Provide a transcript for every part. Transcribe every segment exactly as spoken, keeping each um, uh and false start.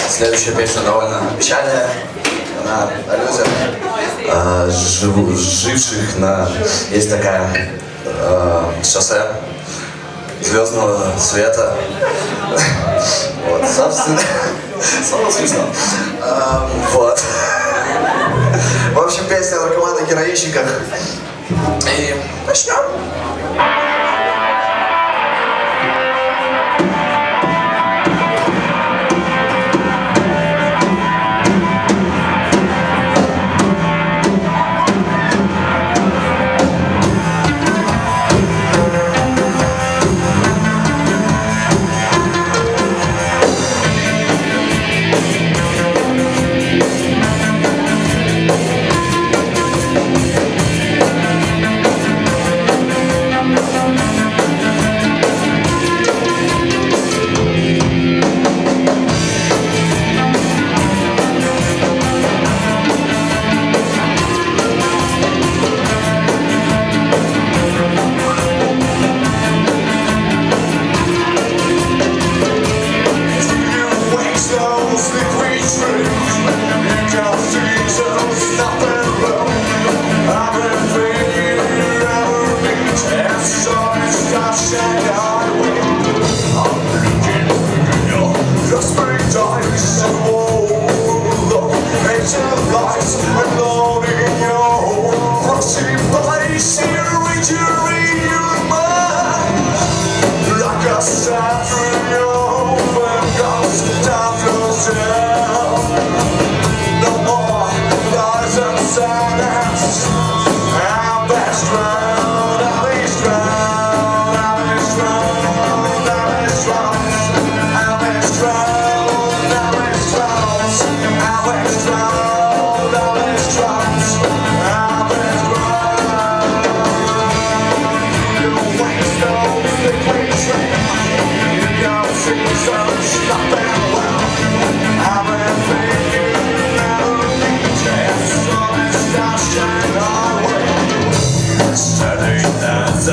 Следующая песня довольно печальная. Она аллюзия э, живу, живших на... Есть такая э, шоссе звездного света. Вот, собственно, снова смешно. Э, вот. В общем, песня о наркоманах-героинщиках. И начнем.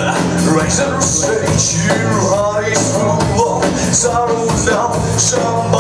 Razor stage, your heart is full of sorrow, love, somebody.